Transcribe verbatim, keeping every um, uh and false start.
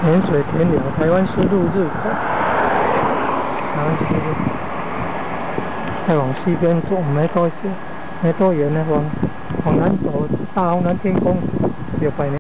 盐水田寮，台湾丝路入口。台湾丝路。再往西边走没多远，没多远呢，往往南走，大红蓝天宫有百年。